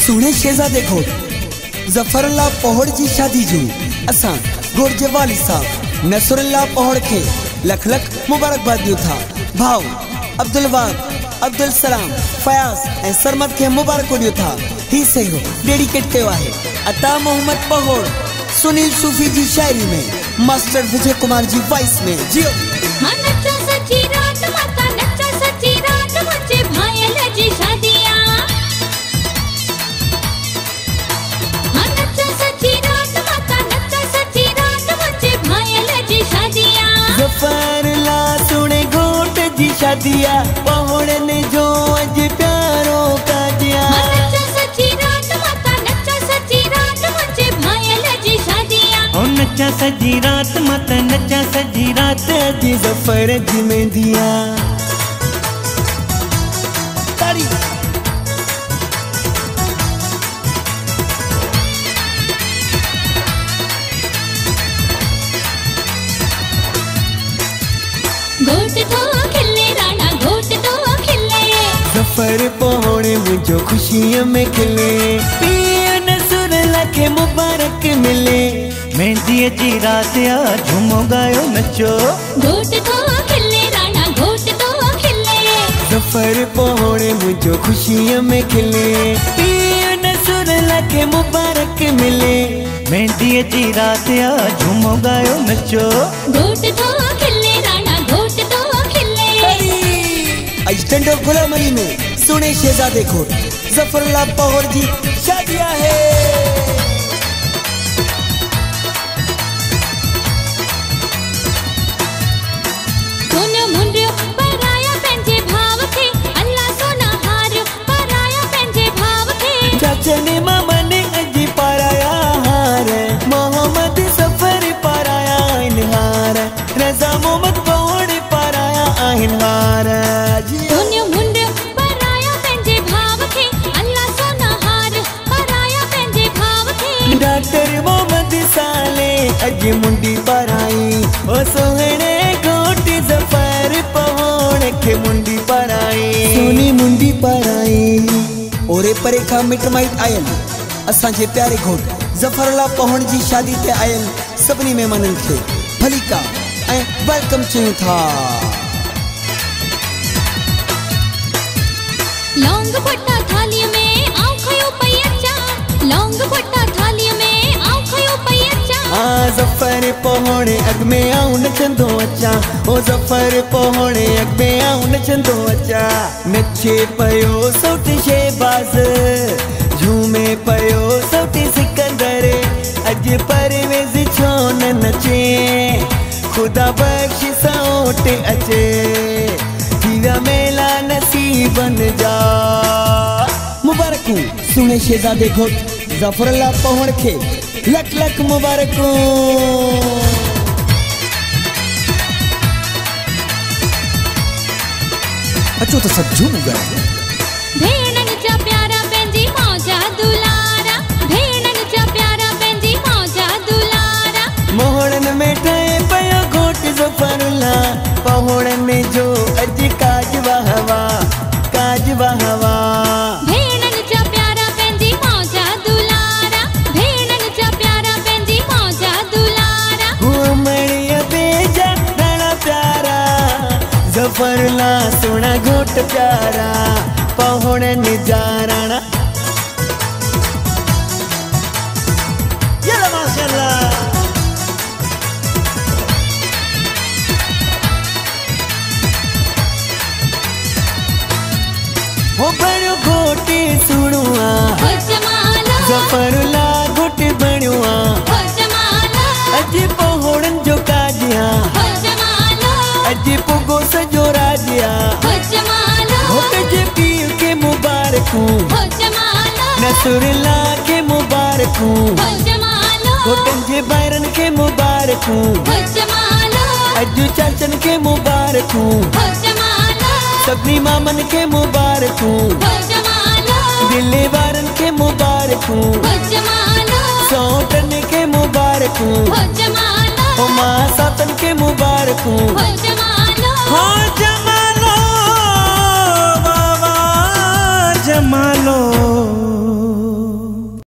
सुने शहजादे घोट जफरुल्लाह पहोड़ जी शादी जू असा घोट जे वालिद साहब नसरुल्लाह पहोड़ के लख लख मुबारकबाद दियो था। भाव अब्दुल वाद अब्दुल सलाम फयाज ए सरमद के मुबारक दियो था। ही सही हो डेडिकेट कयो आहे अता मोहम्मद पहोड़ सुनील सूफी जी शायरी में मास्टर विजय कुमार जी वॉइस में जियो। नचा सच्ची रात माता नचा सच्ची रात मुझे भायल जी शादियां नचा सच्ची रात माता नचा सच्ची रात मुझे भायल जी शादियां जफरुल्लाह सुने घोट जी शादियां पहोड़ ने जो अज प्यारो का दिया। नचा सच्ची रात माता नचा सच्ची रात मुझे भायल जी शादियां नचा सजी रात मत नचा सजी रात जी जफर जी में दिया। ताड़ी घोट तो खिले राणा घोट तो खिले जफर पहोड़े मुझो खुशियों में खिले पिया नसरुल्लाह के मुबारक मिले मेहंदी जी रात आ झूमो गायो नचो। घोट तो खिले राणा घोट तो खिले जफर पहोड़े मुझो खुशियों में खिले पिया नसरुल्लाह के मुबारक मिले मेहंदी जी रात आ झूमो गायो नचो। घोट तो खिले राणा घोट तो खिले स्टैंड ऑफ गुलाम अली में सुने शहजादे घोट जफरुल्लाह पहोड़ जी शादियां है। सोना मुंडियो पराया पंहिंजे भाव खे अल्लाह सोना हार पराया पंहिंजे भाव खे चाचा ने मामा ने अजी पराया हार मोहम्मद सफर पराया इनहार रजा मोहम्मद पहोड़ पराया इनहार। सोना मुंडियो पराया पंहिंजे भाव खे अल्लाह सोना हार पराया पंहिंजे भाव खे डॉक्टर मोहम्मद साले अज मुंडी पराई ओ सोहणे घोट जफर पहोड़ के मुंडी पराई सोनी मुंडी पराई ओरे परे का मिट माइट आयल असा जे प्यारे घोट जफरुल्लाह पहोड़ जी शादी ते आयल सभनी मेहमानन के भली का ए वेलकम चयो था। लौंग पट्टा थाली में आऊं खयो पई अचा लौंग पट्टा थाली में आऊं खयो पई अचा जफर पहोड़े अग में आऊं नचंदो अचा ओ जफर पहोड़े अग में आऊं नचंदो अचा नचे पयो सौटी शहबाज झूमे पयो सौटी सिकंदर अज परवेज छो न नचे खुदा बख्श सौट अचे दीवा मेला नसीबन जा। मुबारक सुने शहजादे घोट जफरुल्लाह पहोड़ के लख लख मुबारक। अचो तो सब झूम गया भेणन जा प्यारा पंहिंजी मौजा दुलारा भेणन जा प्यारा पंहिंजी मौजा दुलारा मोहड़न में ठहे पयो घोट जफरुल्लाह पहोड़न जो अज काज वाहवा काज वाहवा। भेणन जा प्यारा पंहिंजी मौजा दुलारा भेणन जा प्यारा पंहिंजी मौजा दुलारा मणिया बेजा ॾाढा प्यारा जफरुल्लाह सोना घोट प्यारा पहोड़न जा राणा। यला माशाअल्लाह हो बड़ो घोटे सुणुआ हो जमालो जफरुल्लाह घोट बणुआ हो जमालो अज पहोड़न जो काजिया हो जमालो अज पुगो सजो राजिया हो जमालो घोट जे पीर के मुबारकू हो जमालो नसरुल्लाह के मुबारकू हो जमालो घोटन जे बैरन के मुबारकू हो जमालो अज चाचन के मुबारकू हो जमालो सभनी मामन के मुबारकू हो जमालो दिल्ली वारन के मुबारकू हो जमालो सौटन के मुबारकू हो जमालो ओ मां सातन के मुबारकू हो जमालो हो जमालो बाबा जमालो